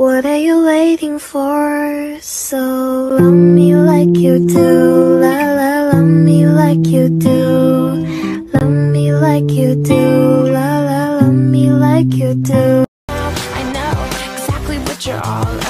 What are you waiting for? So love me like you do, la la, love me like you do. Love me like you do, la la, love me like you do. I know exactly what you're all